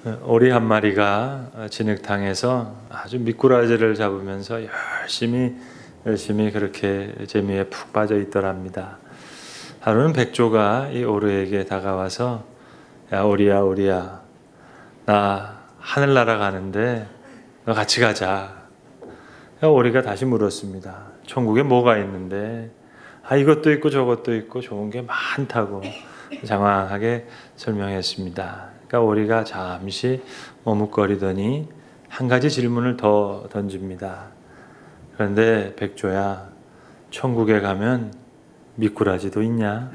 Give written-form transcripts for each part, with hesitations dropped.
오리 한 마리가 진흙탕에서 아주 미꾸라지를 잡으면서 열심히 그렇게 재미에 푹 빠져 있더랍니다. 하루는 백조가 이 오리에게 다가와서 야 오리야 나 하늘 날아가는데 너 같이 가자. 오리가 다시 물었습니다. 천국에 뭐가 있는데? 이것도 있고 저것도 있고 좋은 게 많다고 장황하게 설명했습니다. 그러니까 오리가 잠시 머뭇거리더니 한 가지 질문을 더 던집니다. 그런데 백조야, 천국에 가면 미꾸라지도 있냐?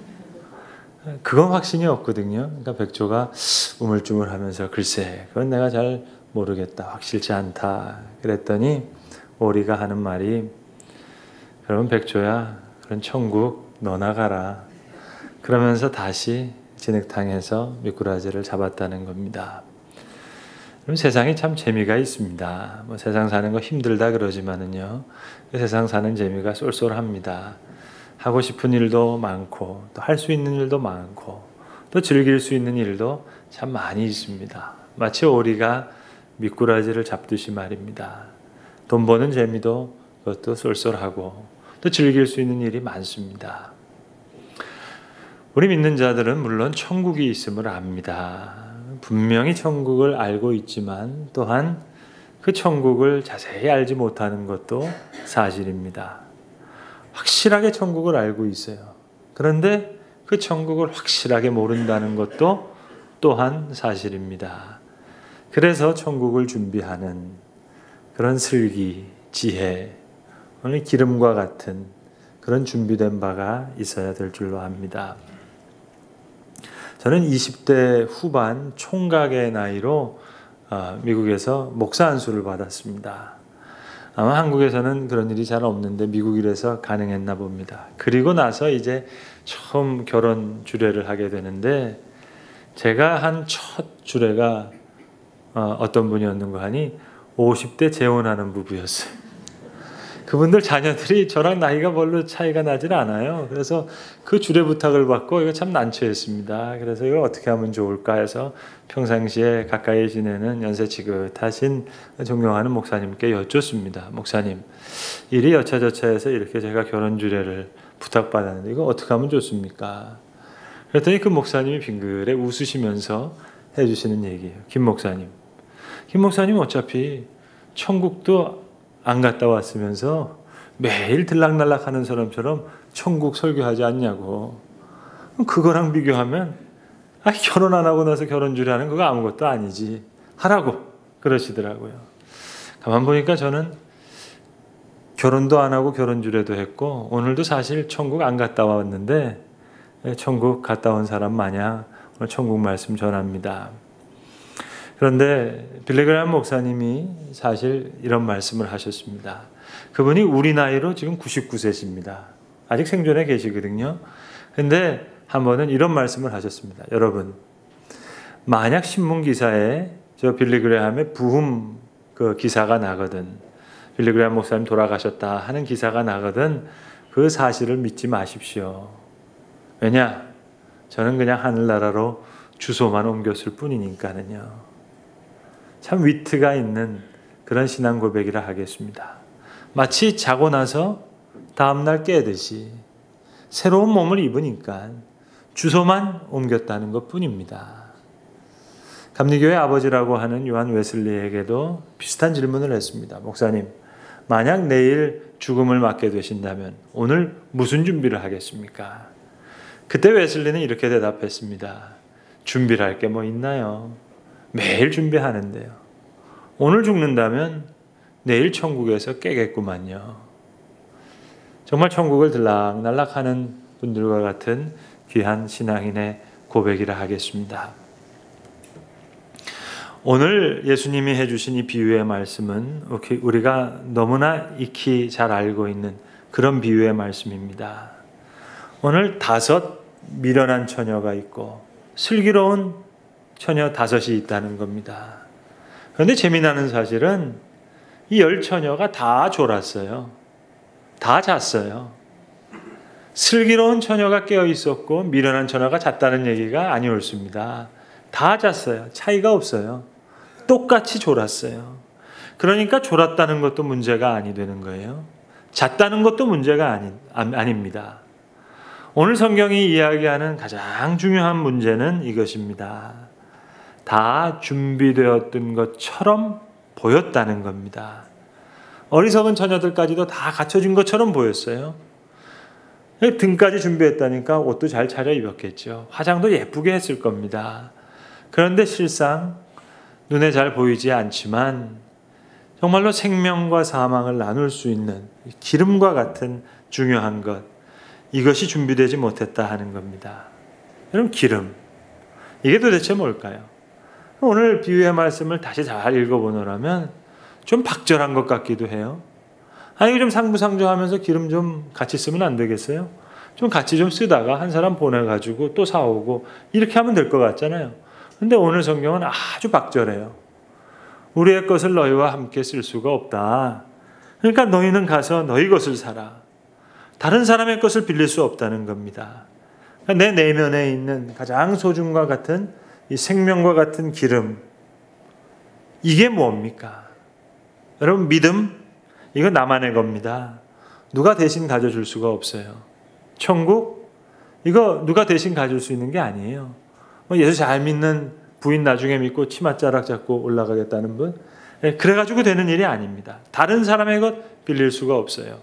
그건 확신이 없거든요. 그러니까 백조가 우물쭈물하면서 글쎄, 그건 내가 잘 모르겠다. 확실치 않다. 그랬더니 오리가 하는 말이 그럼 백조야, 그런 천국 너나 가라. 그러면서 다시 진흙탕에서 미꾸라지를 잡았다는 겁니다. 그럼 세상이 참 재미가 있습니다. 세상 사는 거 힘들다 그러지만은요, 세상 사는 재미가 쏠쏠합니다. 하고 싶은 일도 많고, 또 할 수 있는 일도 많고, 또 즐길 수 있는 일도 참 많이 있습니다. 마치 오리가 미꾸라지를 잡듯이 말입니다. 돈 버는 재미도 그것도 쏠쏠하고, 또 즐길 수 있는 일이 많습니다. 우리 믿는 자들은 물론 천국이 있음을 압니다. 분명히 천국을 알고 있지만 또한 그 천국을 자세히 알지 못하는 것도 사실입니다. 확실하게 천국을 알고 있어요. 그런데 그 천국을 확실하게 모른다는 것도 또한 사실입니다. 그래서 천국을 준비하는 그런 슬기, 지혜, 오늘 기름과 같은 그런 준비된 바가 있어야 될 줄로 압니다. 저는 20대 후반 총각의 나이로 미국에서 목사 안수를 받았습니다. 아마 한국에서는 그런 일이 잘 없는데 미국이라서 가능했나 봅니다. 그리고 나서 이제 처음 결혼 주례를 하게 되는데 제가 한 첫 주례가 어떤 분이었는가 하니 50대 재혼하는 부부였어요. 그분들 자녀들이 저랑 나이가 별로 차이가 나질 않아요. 그래서 그 주례 부탁을 받고 이거 참 난처했습니다. 그래서 이걸 어떻게 하면 좋을까 해서 평상시에 가까이 지내는 연세 지긋하신 존경하는 목사님께 여쭙습니다. 목사님, 일이 여차저차해서 이렇게 제가 결혼 주례를 부탁받았는데 이거 어떻게 하면 좋습니까? 그랬더니 그 목사님이 빙그레 웃으시면서 해주시는 얘기예요. 김 목사님 어차피 천국도 안 갔다 왔으면서 매일 들락날락하는 사람처럼 천국 설교하지 않냐고. 그거랑 비교하면 결혼 안 하고 나서 결혼 주례하는 그거 아무것도 아니지 하라고 그러시더라고요. 가만 보니까 저는 결혼도 안 하고 결혼 주례도 했고 오늘도 사실 천국 안 갔다 왔는데 천국 갔다 온 사람 마냥 오늘 천국 말씀 전합니다. 그런데 빌리그레함 목사님이 사실 이런 말씀을 하셨습니다. 그분이 우리 나이로 지금 99세십니다. 아직 생존해 계시거든요. 근데 한 번은 이런 말씀을 하셨습니다. 여러분, 만약 신문 기사에 저 빌리그레함의 부흥 그 기사가 나거든, 빌리그레함 목사님 돌아가셨다 하는 기사가 나거든, 그 사실을 믿지 마십시오. 왜냐? 저는 그냥 하늘나라로 주소만 옮겼을 뿐이니까는요. 참 위트가 있는 그런 신앙 고백이라 하겠습니다. 마치 자고 나서 다음날 깨듯이 새로운 몸을 입으니까 주소만 옮겼다는 것뿐입니다. 감리교의 아버지라고 하는 요한 웨슬리에게도 비슷한 질문을 했습니다. 목사님, 만약 내일 죽음을 맞게 되신다면 오늘 무슨 준비를 하겠습니까? 그때 웨슬리는 이렇게 대답했습니다. 준비를 할 게 뭐 있나요? 매일 준비하는데요. 오늘 죽는다면 내일 천국에서 깨겠구만요. 정말 천국을 들락날락하는 분들과 같은 귀한 신앙인의 고백이라 하겠습니다. 오늘 예수님이 해주신 이 비유의 말씀은 우리가 너무나 익히 잘 알고 있는 그런 비유의 말씀입니다. 오늘 5 미련한 처녀가 있고 슬기로운 처녀 5이 있다는 겁니다. 그런데 재미나는 사실은 이 10처녀가 다 졸았어요. 다 잤어요. 슬기로운 처녀가 깨어 있었고 미련한 처녀가 잤다는 얘기가 아니었습니다. 다 잤어요. 차이가 없어요. 똑같이 졸았어요. 그러니까 졸았다는 것도 문제가 아니 되는 거예요. 잤다는 것도 문제가 아닙니다. 오늘 성경이 이야기하는 가장 중요한 문제는 이것입니다. 다 준비되었던 것처럼 보였다는 겁니다. 어리석은 처녀들까지도 다 갖춰진 것처럼 보였어요. 등까지 준비했다니까 옷도 잘 차려 입었겠죠. 화장도 예쁘게 했을 겁니다. 그런데 실상 눈에 잘 보이지 않지만 정말로 생명과 사망을 나눌 수 있는 기름과 같은 중요한 것, 이것이 준비되지 못했다 하는 겁니다. 여러분, 기름, 이게 도대체 뭘까요? 오늘 비유의 말씀을 다시 잘 읽어보노라면 좀 박절한 것 같기도 해요. 아니, 좀 상부상조하면서 기름 좀 같이 쓰면 안 되겠어요? 좀 같이 좀 쓰다가 한 사람 보내가지고 또 사오고 이렇게 하면 될 것 같잖아요. 근데 오늘 성경은 아주 박절해요. 우리의 것을 너희와 함께 쓸 수가 없다. 그러니까 너희는 가서 너희 것을 사라. 다른 사람의 것을 빌릴 수 없다는 겁니다. 그러니까 내 내면에 있는 가장 소중과 같은 이 생명과 같은 기름, 이게 뭡니까? 여러분, 믿음, 이건 나만의 겁니다. 누가 대신 가져줄 수가 없어요. 천국, 이거 누가 대신 가질 수 있는 게 아니에요. 예수 잘 믿는 부인 나중에 믿고 치맛자락 잡고 올라가겠다는 분, 그래가지고 되는 일이 아닙니다. 다른 사람의 것 빌릴 수가 없어요.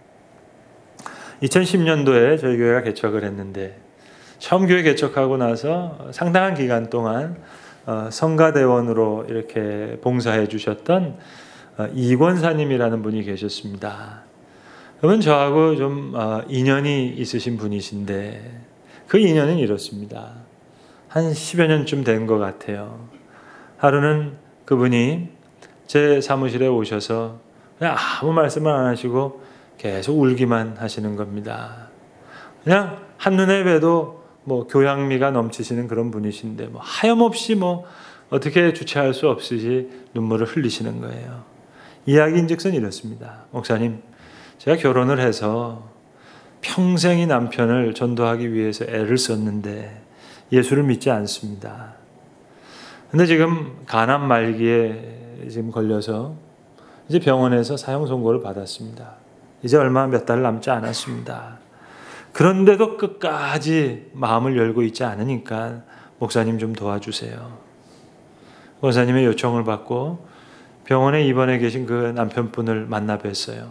2010년도에 저희 교회가 개척을 했는데 처음 교회 개척하고 나서 상당한 기간 동안 성가대원으로 이렇게 봉사해 주셨던 이권사님이라는 분이 계셨습니다. 그분 저하고 좀 인연이 있으신 분이신데 그 인연은 이렇습니다. 한 10여 년쯤 된 것 같아요. 하루는 그분이 제 사무실에 오셔서 그냥 아무 말씀을 안 하시고 계속 울기만 하시는 겁니다. 그냥 한눈에 봬도 교양미가 넘치시는 그런 분이신데 하염없이 어떻게 주체할 수 없이 눈물을 흘리시는 거예요. 이야기인즉슨 이렇습니다. 목사님, 제가 결혼을 해서 평생이 남편을 전도하기 위해서 애를 썼는데 예수를 믿지 않습니다. 근데 지금 간암 말기에 지금 걸려서 이제 병원에서 사형 선고를 받았습니다. 이제 얼마 몇 달 남지 않았습니다. 그런데도 끝까지 마음을 열고 있지 않으니까 목사님 좀 도와주세요. 목사님의 요청을 받고 병원에 입원해 계신 그 남편분을 만나 뵀어요.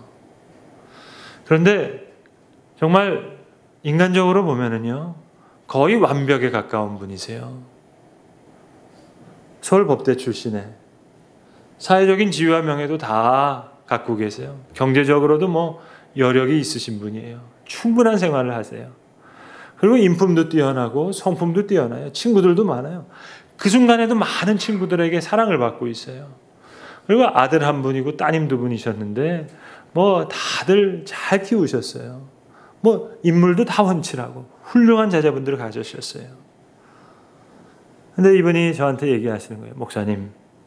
그런데 정말 인간적으로 보면은요, 거의 완벽에 가까운 분이세요. 서울법대 출신에 사회적인 지위와 명예도 다 갖고 계세요. 경제적으로도 여력이 있으신 분이에요. 충분한 생활을 하세요. 그리고 인품도 뛰어나고 성품도 뛰어나요. 친구들도 많아요. 그 순간에도 많은 친구들에게 사랑을 받고 있어요. 그리고 아들 한 분이고 따님 두 분이셨는데 다들 잘 키우셨어요. 인물도 다 훤칠하고 훌륭한 자제분들을 가지셨어요. 근데 이분이 저한테 얘기하시는 거예요. 목사님,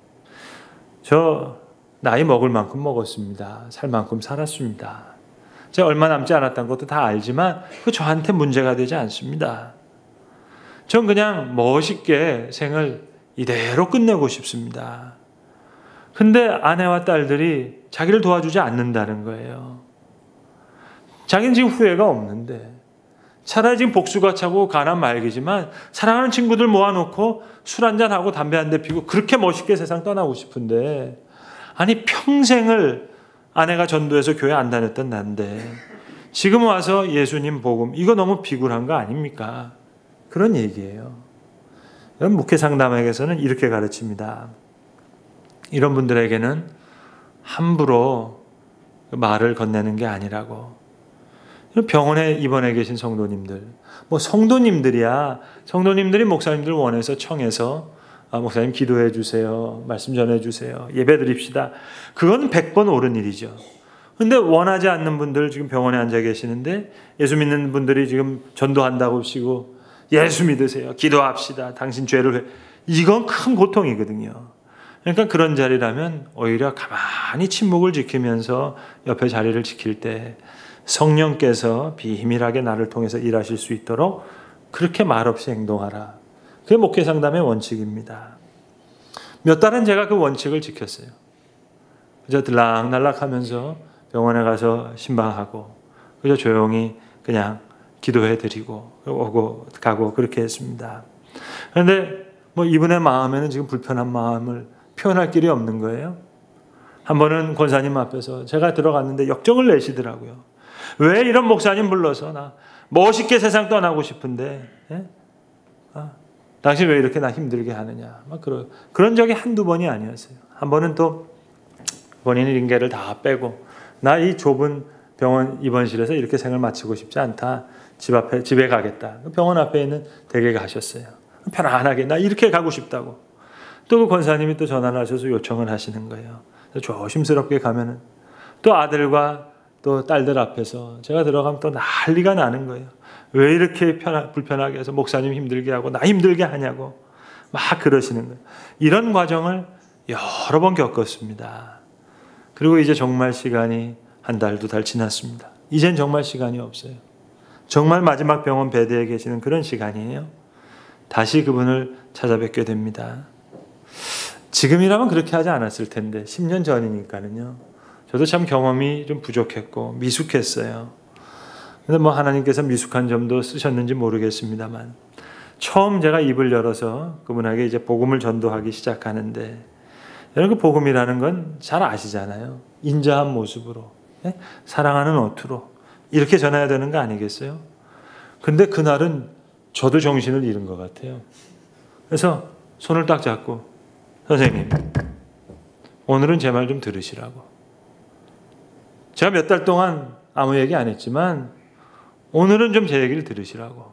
저 나이 먹을 만큼 먹었습니다. 살 만큼 살았습니다. 제가 얼마 남지 않았다는 것도 다 알지만 그 저한테 문제가 되지 않습니다. 전 그냥 멋있게 생을 이대로 끝내고 싶습니다. 근데 아내와 딸들이 자기를 도와주지 않는다는 거예요. 자기는 지금 후회가 없는데 차라리 지금 복수가 차고 가난 말기지만 사랑하는 친구들 모아놓고 술 한잔하고 담배 한 대 피고 그렇게 멋있게 세상 떠나고 싶은데, 아니 평생을 아내가 전도해서 교회 안 다녔던 난데 지금 와서 예수님 복음, 이거 너무 비굴한 거 아닙니까? 그런 얘기예요. 여러분, 목회 상담에게서는 이렇게 가르칩니다. 이런 분들에게는 함부로 말을 건네는 게 아니라고. 병원에 입원해 계신 성도님들, 성도님들이야, 성도님들이 목사님들 원해서 청해서 목사님 기도해 주세요, 말씀 전해 주세요, 예배 드립시다. 그건 100번 옳은 일이죠. 근데 원하지 않는 분들 지금 병원에 앉아 계시는데 예수 믿는 분들이 지금 전도한다고 하시고 예수 믿으세요, 기도합시다, 당신 죄를, 이건 큰 고통이거든요. 그러니까 그런 자리라면 오히려 가만히 침묵을 지키면서 옆에 자리를 지킬 때 성령께서 비밀하게 나를 통해서 일하실 수 있도록 그렇게 말없이 행동하라. 그게 목회 상담의 원칙입니다. 몇 달은 제가 그 원칙을 지켰어요. 그저 들락날락하면서 병원에 가서 신방하고 그저 조용히 그냥 기도해드리고 오고 가고 그렇게 했습니다. 그런데 뭐 이분의 마음에는 지금 불편한 마음을 표현할 길이 없는 거예요. 한 번은 권사님 앞에서 제가 들어갔는데 역정을 내시더라고요. 왜 이런 목사님 불러서 나 멋있게 세상 떠나고 싶은데 당신 왜 이렇게 나 힘들게 하느냐. 막 그런 적이 한두 번이 아니었어요. 한 번은 또 본인 링게를 다 빼고 나 이 좁은 병원 입원실에서 이렇게 생을 마치고 싶지 않다. 집에 가겠다. 병원 앞에 있는 댁에 가셨어요. 편안하게 나 이렇게 가고 싶다고. 또 그 권사님이 또 전화를 하셔서 요청을 하시는 거예요. 조심스럽게 가면은 또 아들과 또 딸들 앞에서 제가 들어가면 또 난리가 나는 거예요. 왜 이렇게 불편하게 해서 목사님 힘들게 하고 나 힘들게 하냐고 막 그러시는 거예요. 이런 과정을 여러 번 겪었습니다. 그리고 이제 정말 시간이 한 달, 두 달 지났습니다. 이젠 정말 시간이 없어요. 정말 마지막 병원 베드에 계시는 그런 시간이에요. 다시 그분을 찾아뵙게 됩니다. 지금이라면 그렇게 하지 않았을 텐데 10년 전이니까는요. 저도 참 경험이 좀 부족했고 미숙했어요. 근데 뭐 하나님께서 미숙한 점도 쓰셨는지 모르겠습니다만 처음 제가 입을 열어서 그분에게 이제 복음을 전도하기 시작하는데 여러분 그 복음이라는 건 잘 아시잖아요. 인자한 모습으로 사랑하는 어투로 이렇게 전해야 되는 거 아니겠어요? 근데 그날은 저도 정신을 잃은 것 같아요. 그래서 손을 딱 잡고 선생님 오늘은 제 말 좀 들으시라고. 제가 몇 달 동안 아무 얘기 안 했지만 오늘은 좀 제 얘기를 들으시라고.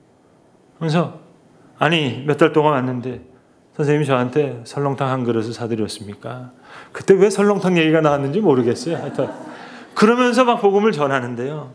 그래서 아니 몇 달 동안 왔는데 선생님이 저한테 설렁탕 한 그릇을 사드렸습니까? 그때 왜 설렁탕 얘기가 나왔는지 모르겠어요. 하여튼 그러면서 막 복음을 전하는데요.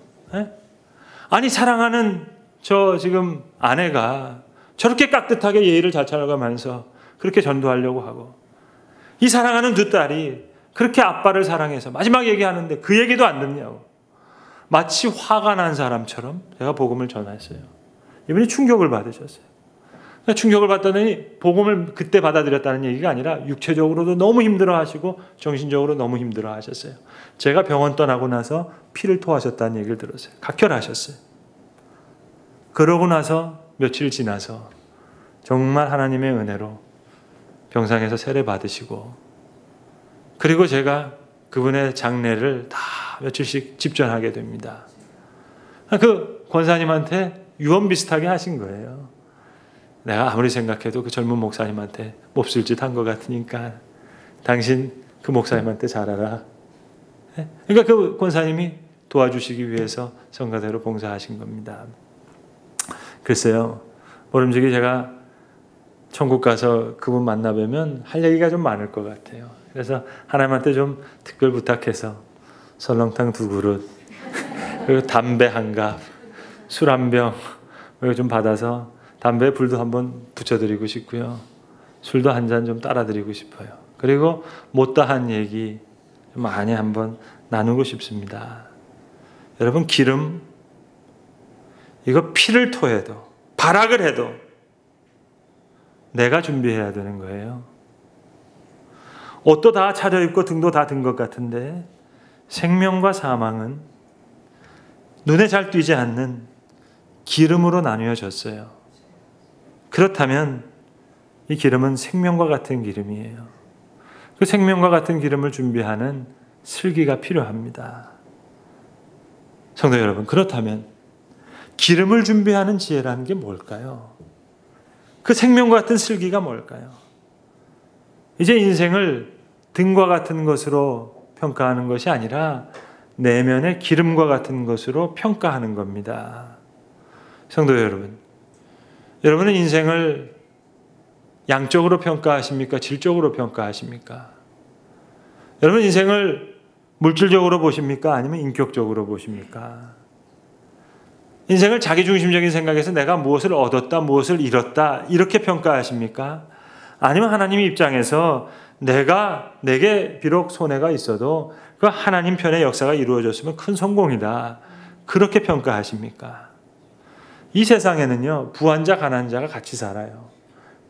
아니 사랑하는 저 지금 아내가 저렇게 깍듯하게 예의를 잘 차려가면서 그렇게 전도하려고 하고 이 사랑하는 두 딸이 그렇게 아빠를 사랑해서 마지막 얘기하는데 그 얘기도 안 듣냐고 마치 화가 난 사람처럼 제가 복음을 전했어요. 이분이 충격을 받으셨어요. 충격을 받더니 복음을 그때 받아들였다는 얘기가 아니라 육체적으로도 너무 힘들어하시고 정신적으로 너무 힘들어하셨어요. 제가 병원 떠나고 나서 피를 토하셨다는 얘기를 들었어요. 각혈하셨어요. 그러고 나서 며칠 지나서 정말 하나님의 은혜로 병상에서 세례 받으시고 그리고 제가 그분의 장례를 다 며칠씩 집전하게 됩니다. 그 권사님한테 유언 비슷하게 하신 거예요. 내가 아무리 생각해도 그 젊은 목사님한테 몹쓸 짓 한 것 같으니까 당신 그 목사님한테 잘하라. 그러니까 그 권사님이 도와주시기 위해서 성가대로 봉사하신 겁니다. 글쎄요. 모름지기 제가 천국 가서 그분 만나 뵈면 할 얘기가 좀 많을 것 같아요. 그래서 하나님한테 좀 특별 부탁해서 설렁탕 2그릇 그리고 담배 1갑 술 1병 이거 좀 받아서 담배에 불도 한번 붙여드리고 싶고요. 술도 한 잔 좀 따라드리고 싶어요. 그리고 못다한 얘기 좀 많이 한번 나누고 싶습니다. 여러분 기름 이거 피를 토해도 발악을 해도 내가 준비해야 되는 거예요. 옷도 다 차려입고 등도 다 든 것 같은데 생명과 사망은 눈에 잘 띄지 않는 기름으로 나뉘어졌어요. 그렇다면 이 기름은 생명과 같은 기름이에요. 그 생명과 같은 기름을 준비하는 슬기가 필요합니다. 성도 여러분, 그렇다면 기름을 준비하는 지혜라는 게 뭘까요? 그 생명과 같은 슬기가 뭘까요? 이제 인생을 등과 같은 것으로 평가하는 것이 아니라 내면의 기름과 같은 것으로 평가하는 겁니다. 성도 여러분, 여러분은 인생을 양적으로 평가하십니까? 질적으로 평가하십니까? 여러분 인생을 물질적으로 보십니까? 아니면 인격적으로 보십니까? 인생을 자기중심적인 생각에서 내가 무엇을 얻었다, 무엇을 잃었다 이렇게 평가하십니까? 아니면 하나님의 입장에서 내게 비록 손해가 있어도 그 하나님 편의 역사가 이루어졌으면 큰 성공이다 그렇게 평가하십니까? 이 세상에는요 부한자 가난자가 같이 살아요.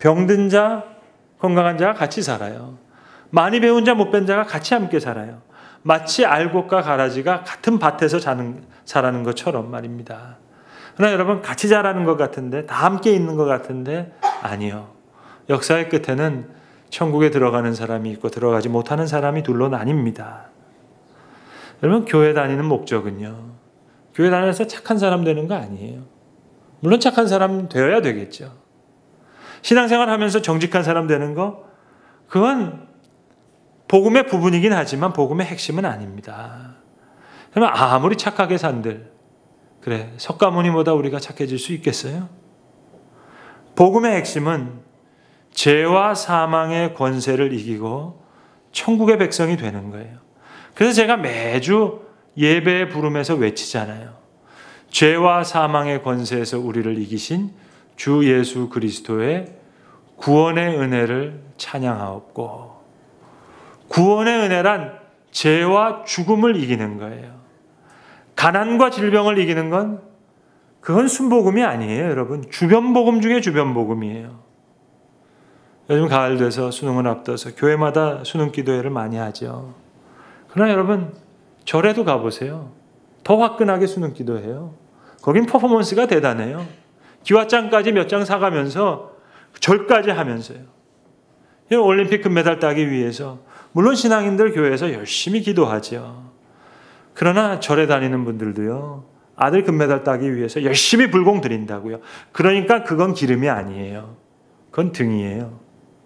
병든 자, 건강한 자가 같이 살아요. 많이 배운 자, 못 배운 자가 같이 함께 살아요. 마치 알곡과 가라지가 같은 밭에서 자라는 것처럼 말입니다. 그러나 여러분, 같이 자라는 것 같은데, 다 함께 있는 것 같은데 아니요. 역사의 끝에는 천국에 들어가는 사람이 있고 들어가지 못하는 사람이 둘로 나뉩니다. 여러분, 교회 다니는 목적은요, 교회 다니면서 착한 사람 되는 거 아니에요. 물론 착한 사람 되어야 되겠죠. 신앙생활 하면서 정직한 사람 되는 거, 그건 복음의 부분이긴 하지만 복음의 핵심은 아닙니다. 그러면 아무리 착하게 산들, 그래, 석가모니보다 우리가 착해질 수 있겠어요? 복음의 핵심은 죄와 사망의 권세를 이기고 천국의 백성이 되는 거예요. 그래서 제가 매주 예배의 부름에서 외치잖아요. 죄와 사망의 권세에서 우리를 이기신 주 예수 그리스도의 구원의 은혜를 찬양하옵고, 구원의 은혜란 죄와 죽음을 이기는 거예요. 가난과 질병을 이기는 건 그건 순복음이 아니에요, 여러분. 주변복음 중에 주변복음이에요. 요즘 가을 돼서 수능을 앞둬서 교회마다 수능 기도회를 많이 하죠. 그러나 여러분, 절에도 가보세요. 더 화끈하게 수능 기도해요. 거긴 퍼포먼스가 대단해요. 기와장까지 몇 장 사가면서 절까지 하면서요. 올림픽 금메달 따기 위해서 물론 신앙인들 교회에서 열심히 기도하죠. 그러나 절에 다니는 분들도요, 아들 금메달 따기 위해서 열심히 불공 드린다고요. 그러니까 그건 기름이 아니에요. 그건 등이에요.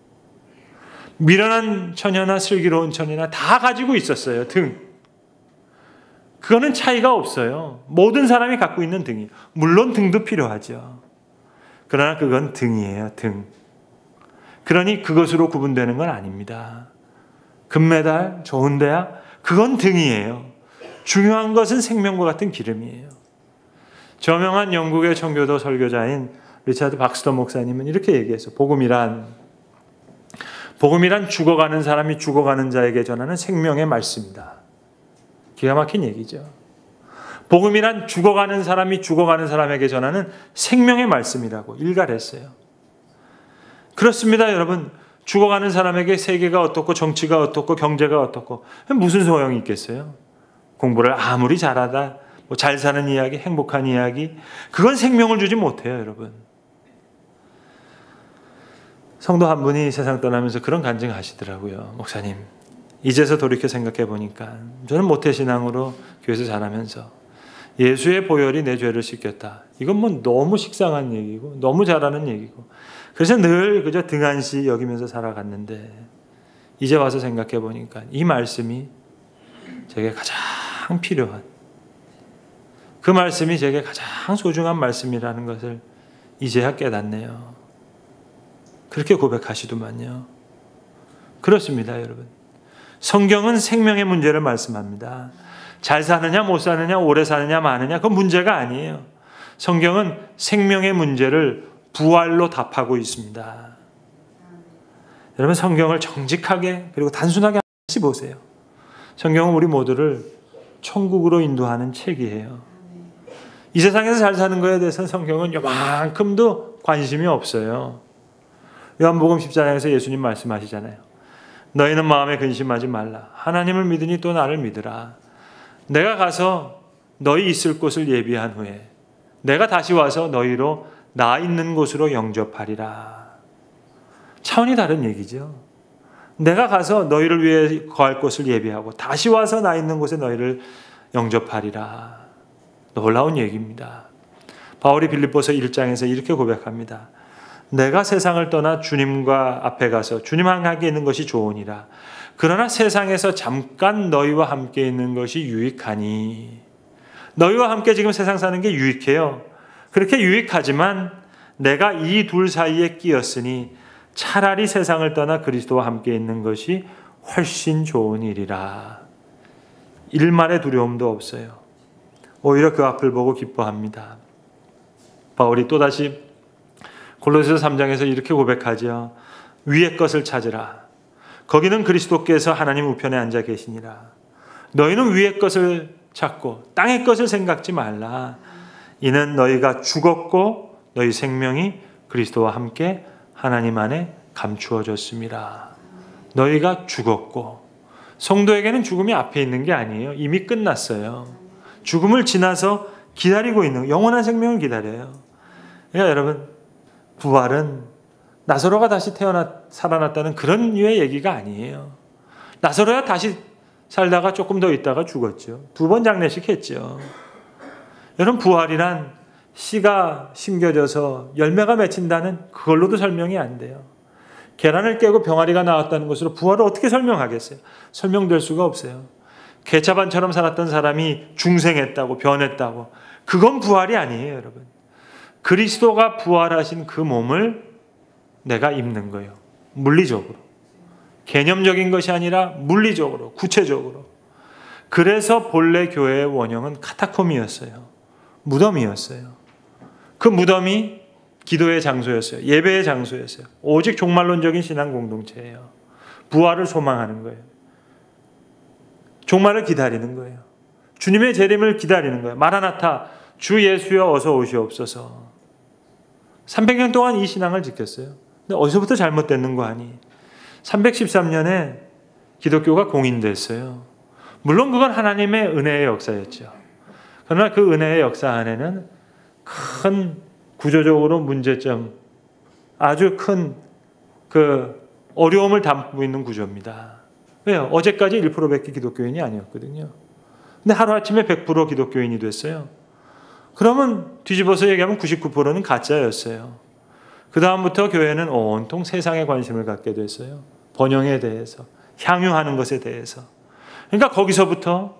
미련한 처녀나 슬기로운 처녀나 다 가지고 있었어요, 등. 그거는 차이가 없어요. 모든 사람이 갖고 있는 등이. 물론 등도 필요하죠. 그러나 그건 등이에요, 등. 그러니 그것으로 구분되는 건 아닙니다. 금메달, 좋은 대학, 그건 등이에요. 중요한 것은 생명과 같은 기름이에요. 저명한 영국의 청교도 설교자인 리차드 박스터 목사님은 이렇게 얘기해서 복음이란 죽어가는 사람이 죽어가는 자에게 전하는 생명의 말씀이다. 기가 막힌 얘기죠. 복음이란 죽어가는 사람이 죽어가는 사람에게 전하는 생명의 말씀이라고 일갈했어요. 그렇습니다, 여러분. 죽어가는 사람에게 세계가 어떻고 정치가 어떻고 경제가 어떻고 무슨 소용이 있겠어요? 공부를 아무리 잘하다, 잘 사는 이야기, 행복한 이야기, 그건 생명을 주지 못해요, 여러분. 성도 한 분이 세상 떠나면서 그런 간증하시더라고요. 목사님, 이제서 돌이켜 생각해 보니까 저는 모태신앙으로 교회에서 자라면서 예수의 보혈이 내 죄를 씻겼다. 이건 뭐 너무 식상한 얘기고 너무 잘하는 얘기고, 그래서 늘 그저 등한시 여기면서 살아갔는데 이제 와서 생각해 보니까 이 말씀이 제게 가장 필요한, 그 말씀이 제게 가장 소중한 말씀이라는 것을 이제야 깨닫네요. 그렇게 고백하시더만요. 그렇습니다, 여러분. 성경은 생명의 문제를 말씀합니다. 잘 사느냐 못 사느냐 오래 사느냐 마느냐 그건 문제가 아니에요. 성경은 생명의 문제를 부활로 답하고 있습니다. 여러분, 성경을 정직하게 그리고 단순하게 다시 보세요. 성경은 우리 모두를 천국으로 인도하는 책이에요. 이 세상에서 잘 사는 것에 대해서는 성경은 요만큼도 관심이 없어요. 요한복음 14장에서 예수님 말씀하시잖아요. 너희는 마음에 근심하지 말라. 하나님을 믿으니 또 나를 믿으라. 내가 가서 너희 있을 곳을 예비한 후에 내가 다시 와서 너희로 나 있는 곳으로 영접하리라. 차원이 다른 얘기죠. 내가 가서 너희를 위해 거할 곳을 예비하고 다시 와서 나 있는 곳에 너희를 영접하리라. 놀라운 얘기입니다. 바울이 빌립보서 1장에서 이렇게 고백합니다. 내가 세상을 떠나 주님과 앞에 가서 주님과 함께 있는 것이 좋으니라. 그러나 세상에서 잠깐 너희와 함께 있는 것이 유익하니. 너희와 함께 지금 세상 사는 게 유익해요. 그렇게 유익하지만 내가 이 둘 사이에 끼었으니 차라리 세상을 떠나 그리스도와 함께 있는 것이 훨씬 좋은 일이라. 일말의 두려움도 없어요. 오히려 그 앞을 보고 기뻐합니다. 바울이 또다시 골로새서 3장에서 이렇게 고백하죠. 위의 것을 찾으라. 거기는 그리스도께서 하나님 우편에 앉아 계시니라. 너희는 위의 것을 찾고 땅의 것을 생각지 말라. 이는 너희가 죽었고 너희 생명이 그리스도와 함께 하나님 안에 감추어졌습니다. 너희가 죽었고, 성도에게는 죽음이 앞에 있는 게 아니에요. 이미 끝났어요. 죽음을 지나서 기다리고 있는, 영원한 생명을 기다려요. 그러니까 여러분, 부활은 나사로가 다시 살아났다는 그런 류의 얘기가 아니에요. 나사로야 다시 살다가 조금 더 있다가 죽었죠. 2번 장례식 했죠. 여러분, 부활이란 씨가 심겨져서 열매가 맺힌다는 그걸로도 설명이 안 돼요. 계란을 깨고 병아리가 나왔다는 것으로 부활을 어떻게 설명하겠어요? 설명될 수가 없어요. 개차반처럼 살았던 사람이 중생했다고, 변했다고, 그건 부활이 아니에요, 여러분. 그리스도가 부활하신 그 몸을 내가 입는 거예요. 물리적으로. 개념적인 것이 아니라 물리적으로, 구체적으로. 그래서 본래 교회의 원형은 카타콤이었어요. 무덤이었어요. 그 무덤이 기도의 장소였어요. 예배의 장소였어요. 오직 종말론적인 신앙 공동체예요. 부활을 소망하는 거예요. 종말을 기다리는 거예요. 주님의 재림을 기다리는 거예요. 마라나타, 주 예수여 어서 오시옵소서. 300년 동안 이 신앙을 지켰어요. 근데 어디서부터 잘못됐는 거 아니? 313년에 기독교가 공인됐어요. 물론 그건 하나님의 은혜의 역사였죠. 그러나 그 은혜의 역사 안에는 큰 구조적으로 문제점, 아주 큰 그 어려움을 담고 있는 구조입니다. 왜요? 어제까지 1%밖에 기독교인이 아니었거든요. 근데 하루아침에 100% 기독교인이 됐어요. 그러면 뒤집어서 얘기하면 99%는 가짜였어요. 그 다음부터 교회는 온통 세상에 관심을 갖게 됐어요. 번영에 대해서, 향유하는 것에 대해서. 그러니까 거기서부터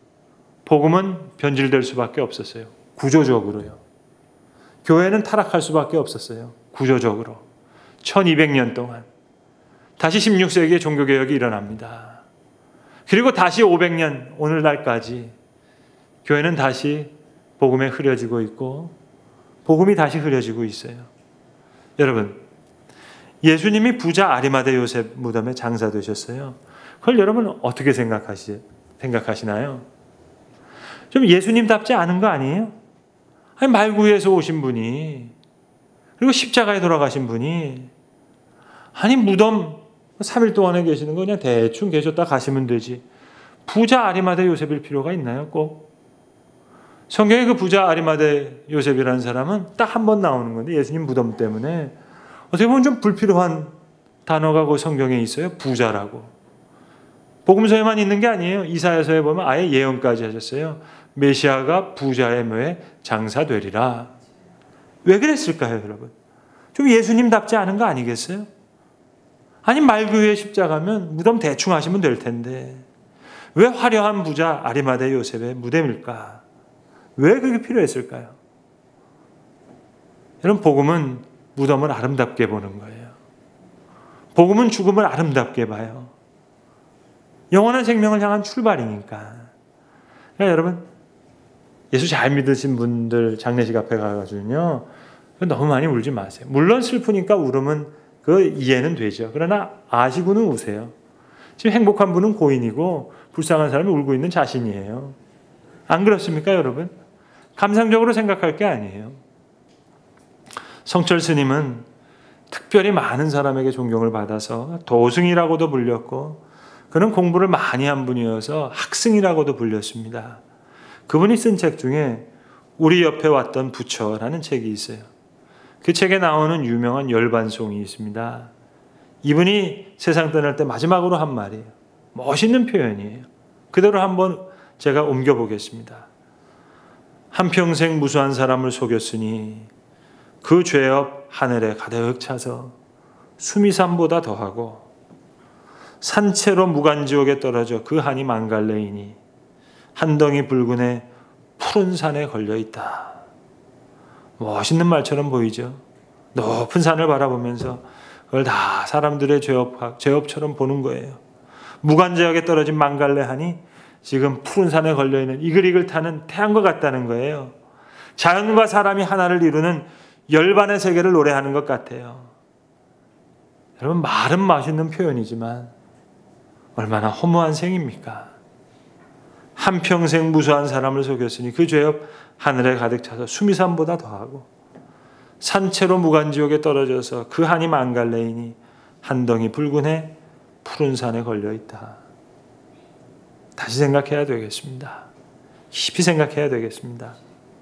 복음은 변질될 수밖에 없었어요. 구조적으로요. 교회는 타락할 수밖에 없었어요. 구조적으로. 1200년 동안. 다시 16세기에 종교개혁이 일어납니다. 그리고 다시 500년, 오늘날까지 교회는 다시 복음에 흐려지고 있고 복음이 다시 흐려지고 있어요. 여러분, 예수님이 부자 아리마대 요셉 무덤에 장사되셨어요. 그걸 여러분 어떻게 생각하시나요? 좀 예수님답지 않은 거 아니에요? 아니, 말구에서 오신 분이, 그리고 십자가에 돌아가신 분이, 아니 무덤 3일 동안에 계시는 거 그냥 대충 계셨다 가시면 되지. 부자 아리마대 요셉일 필요가 있나요? 꼭? 성경에 그 부자 아리마대 요셉이라는 사람은 딱 한 번 나오는 건데, 예수님 무덤 때문에 어떻게 보면 좀 불필요한 단어가 그 성경에 있어요. 부자라고. 복음서에만 있는 게 아니에요. 이사야서에 보면 아예 예언까지 하셨어요. 메시아가 부자의 묘에 장사되리라. 왜 그랬을까요, 여러분? 좀 예수님답지 않은 거 아니겠어요? 아니, 말구유의 십자가면 무덤 대충 하시면 될 텐데 왜 화려한 부자 아리마대 요셉의 무덤일까? 왜 그게 필요했을까요? 여러분, 복음은 무덤을 아름답게 보는 거예요. 복음은 죽음을 아름답게 봐요. 영원한 생명을 향한 출발이니까. 그러니까 여러분, 예수 잘 믿으신 분들 장례식 앞에 가가지고요, 너무 많이 울지 마세요. 물론 슬프니까 울으면 그 이해는 되죠. 그러나 아시고는 우세요. 지금 행복한 분은 고인이고 불쌍한 사람이 울고 있는 자신이에요. 안 그렇습니까, 여러분? 감상적으로 생각할 게 아니에요. 성철 스님은 특별히 많은 사람에게 존경을 받아서 도승이라고도 불렸고, 그는 공부를 많이 한 분이어서 학승이라고도 불렸습니다. 그분이 쓴 책 중에 우리 옆에 왔던 부처라는 책이 있어요. 그 책에 나오는 유명한 열반송이 있습니다. 이분이 세상 떠날 때 마지막으로 한 말이에요. 멋있는 표현이에요. 그대로 한번 제가 옮겨보겠습니다. 한평생 무수한 사람을 속였으니 그 죄업 하늘에 가득 차서 수미산보다 더하고 산채로 무간지옥에 떨어져 그 한이 망갈래이니 한덩이 붉은에 푸른 산에 걸려있다. 멋있는 말처럼 보이죠. 높은 산을 바라보면서 그걸 다 사람들의 죄업처럼 보는 거예요. 무간지옥에 떨어진 망갈래 한이 지금 푸른 산에 걸려있는 이글이글 타는 태양과 같다는 거예요. 자연과 사람이 하나를 이루는 열반의 세계를 노래하는 것 같아요. 여러분, 말은 맛있는 표현이지만 얼마나 허무한 생입니까? 한평생 무수한 사람을 속였으니 그 죄업 하늘에 가득 차서 수미산보다 더하고 산채로 무간지옥에 떨어져서 그 한이 망갈래이니 한 덩이 붉은 해 푸른 산에 걸려있다. 다시 생각해야 되겠습니다. 깊이 생각해야 되겠습니다.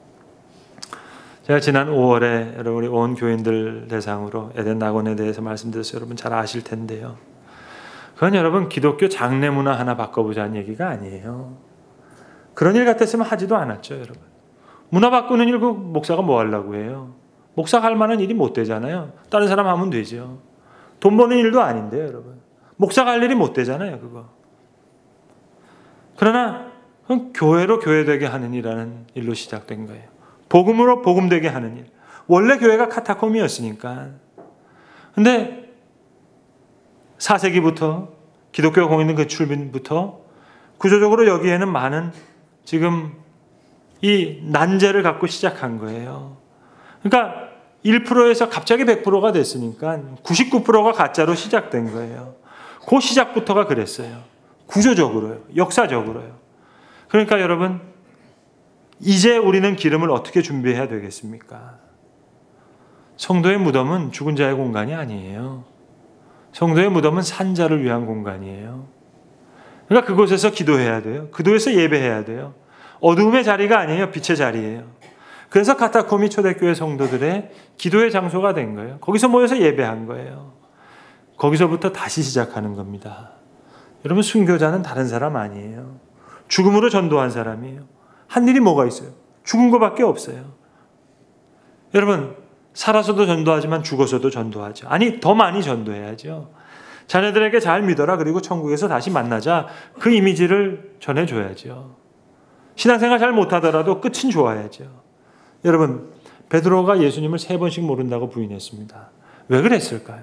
제가 지난 5월에 여러분 우리 온 교인들 대상으로 에덴 낙원에 대해서 말씀드렸어요. 여러분 잘 아실 텐데요. 그건 여러분 기독교 장례 문화 하나 바꿔보자는 얘기가 아니에요. 그런 일 같았으면 하지도 않았죠. 여러분. 문화 바꾸는 일 그 목사가 뭐 하려고 해요. 목사가 할 만한 일이 못 되잖아요. 다른 사람 하면 되죠. 돈 버는 일도 아닌데요. 여러분. 목사가 할 일이 못 되잖아요. 그거. 그러나 그건 교회로 교회되게 하는 일이라는 일로 시작된 거예요. 복음으로 복음되게 하는 일. 원래 교회가 카타콤이었으니까. 근데 4세기부터 기독교가 공인된 그 출빈부터 구조적으로 여기에는 많은 지금 이 난제를 갖고 시작한 거예요. 그러니까 1%에서 갑자기 100%가 됐으니까 99%가 가짜로 시작된 거예요. 그 시작부터가 그랬어요. 구조적으로요. 역사적으로요. 그러니까 여러분 이제 우리는 기름을 어떻게 준비해야 되겠습니까? 성도의 무덤은 죽은 자의 공간이 아니에요. 성도의 무덤은 산자를 위한 공간이에요. 그러니까 그곳에서 기도해야 돼요. 그곳에서 예배해야 돼요. 어두움의 자리가 아니에요. 빛의 자리예요. 그래서 카타콤이 초대교회 성도들의 기도의 장소가 된 거예요. 거기서 모여서 예배한 거예요. 거기서부터 다시 시작하는 겁니다. 여러분 순교자는 다른 사람 아니에요. 죽음으로 전도한 사람이에요. 한 일이 뭐가 있어요? 죽은 것밖에 없어요. 여러분 살아서도 전도하지만 죽어서도 전도하죠. 아니 더 많이 전도해야죠. 자녀들에게 잘 믿어라 그리고 천국에서 다시 만나자 그 이미지를 전해줘야죠. 신앙생활 잘 못하더라도 끝은 좋아야죠. 여러분 베드로가 예수님을 3번씩 모른다고 부인했습니다. 왜 그랬을까요?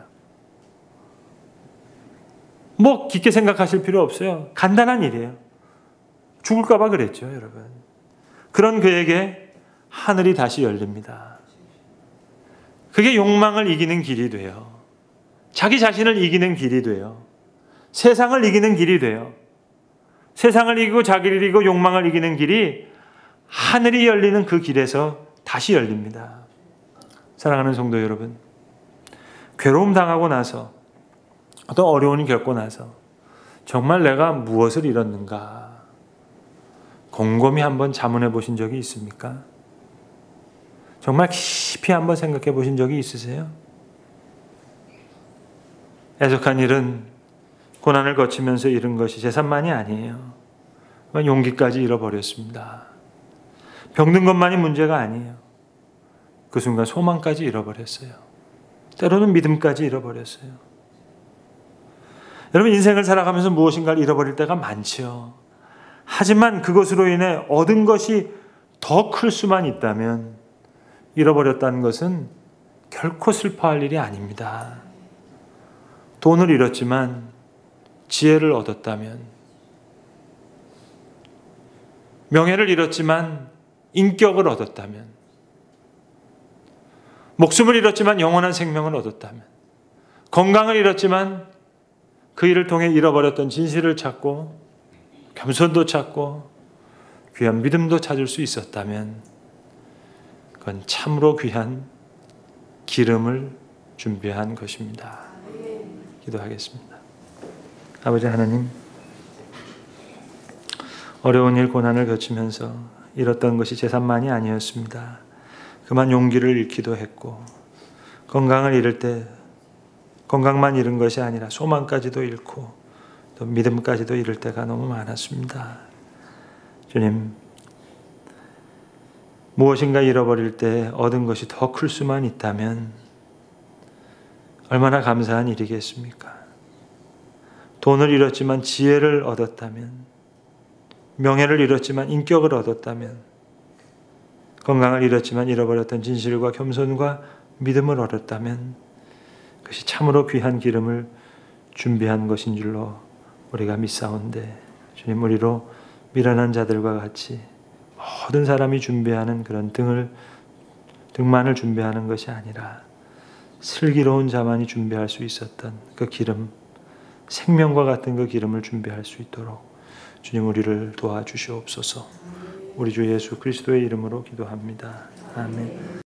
뭐 깊게 생각하실 필요 없어요. 간단한 일이에요. 죽을까 봐 그랬죠. 여러분. 그런 그에게 하늘이 다시 열립니다. 그게 욕망을 이기는 길이 돼요. 자기 자신을 이기는 길이 돼요. 세상을 이기는 길이 돼요. 세상을 이기고 자기를 이기고 욕망을 이기는 길이 하늘이 열리는 그 길에서 다시 열립니다. 사랑하는 성도 여러분, 괴로움 당하고 나서 어떤 어려움을 겪고 나서 정말 내가 무엇을 잃었는가 곰곰이 한번 자문해 보신 적이 있습니까? 정말 깊이 한번 생각해 보신 적이 있으세요? 애석한 일은 고난을 거치면서 잃은 것이 재산만이 아니에요. 용기까지 잃어버렸습니다. 병든 것만이 문제가 아니에요. 그 순간 소망까지 잃어버렸어요. 때로는 믿음까지 잃어버렸어요. 여러분 인생을 살아가면서 무엇인가를 잃어버릴 때가 많죠. 하지만 그것으로 인해 얻은 것이 더 클 수만 있다면 잃어버렸다는 것은 결코 슬퍼할 일이 아닙니다. 돈을 잃었지만 지혜를 얻었다면, 명예를 잃었지만 인격을 얻었다면, 목숨을 잃었지만 영원한 생명을 얻었다면, 건강을 잃었지만 그 일을 통해 잃어버렸던 진실을 찾고 겸손도 찾고 귀한 믿음도 찾을 수 있었다면 그건 참으로 귀한 기름을 준비한 것입니다. 기도하겠습니다. 아버지 하나님, 어려운 일 고난을 거치면서 잃었던 것이 재산만이 아니었습니다. 그만 용기를 잃기도 했고 건강을 잃을 때 건강만 잃은 것이 아니라 소망까지도 잃고 또 믿음까지도 잃을 때가 너무 많았습니다. 주님, 무엇인가 잃어버릴 때 얻은 것이 더 클 수만 있다면 얼마나 감사한 일이겠습니까? 돈을 잃었지만 지혜를 얻었다면, 명예를 잃었지만 인격을 얻었다면, 건강을 잃었지만 잃어버렸던 진실과 겸손과 믿음을 얻었다면 그것이 참으로 귀한 기름을 준비한 것인 줄로 우리가 믿사온데, 주님, 우리로 미련한 자들과 같이 모든 사람이 준비하는 그런 등만을 준비하는 것이 아니라 슬기로운 자만이 준비할 수 있었던 그 기름, 생명과 같은 그 기름을 준비할 수 있도록 주님 우리를 도와주시옵소서. 우리 주 예수 그리스도의 이름으로 기도합니다. 아멘.